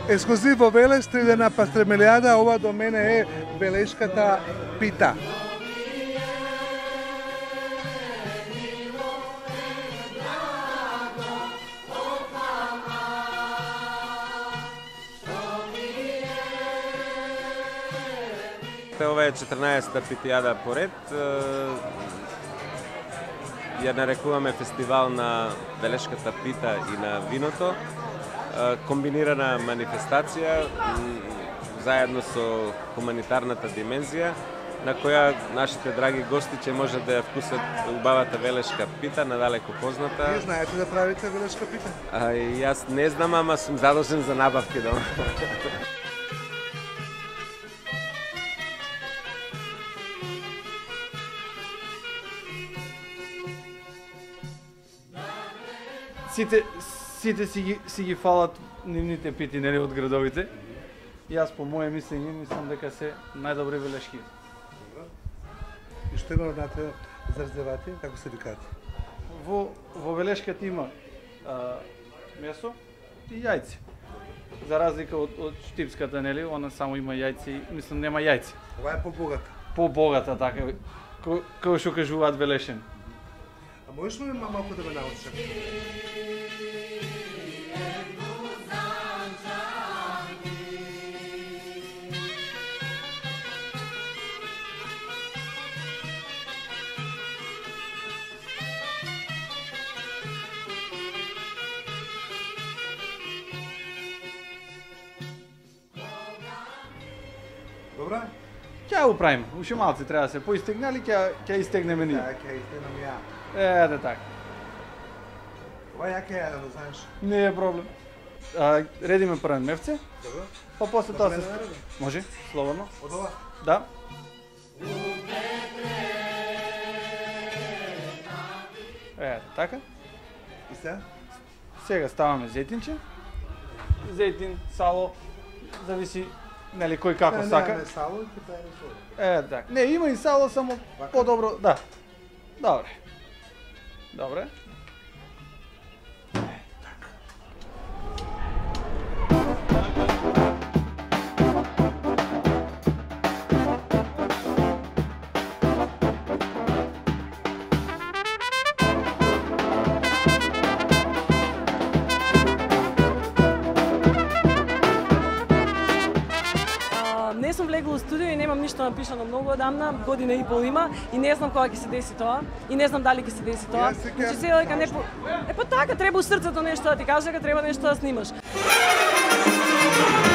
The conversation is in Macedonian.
Ексклузив во Велес, 3 дена пастремелијада, ова до мене е Велешката пита. Ова е 14-та питијада поред. Ја нарекуваме фестивал на Велешката пита и на виното. Комбинирана манифестација заедно со хуманитарната димензија, на која нашите драги гости ќе можат да ја вкусат убавата велешка пита, надалеку позната. Вие знаете да правите велешка пита? Јас не знам, ама сум задолжен за набавки дома. Сите си ги фалат нивните пити, нели, од градовите. Јас по моје мислење мислам дека се најдобри велешки. И што има внатре за раздевати, како се викате? Во велешката има месо и јајци. За разлика од штипската, нели, она само има јајци, мислам нема јајци. Ова е побогата. Побогата, така, како што кажуваат велешен. А можеш ли малку да ме научиш? Добра? Ќе го правиме, уште малци треба да се поистегнали, ќе истегнеме ние. Да, ќе истегнам ја. Да така. Ова ја ќе јадам, знаеш. Не е проблем. Редиме првен мевце, Добро. па после тоа се... Добре, наредно. Може, слободно. Од ова? Да. Така. И сега? Сега ставаме зетинче. Зетин, сало, зависи, нели, кој како сака. Не, сало, ќе правиме соло. Така. Не, има и сало, само подобро, да. Добре. Добре. Не сум влегла во студио и немам ништо напишано многу одамна, година и пол има и не знам кога ќе се деси тоа и не знам дали ќе се деси тоа. Значи се дека не па така треба у срцето нешто да ти кажеш дека треба нешто да снимаш.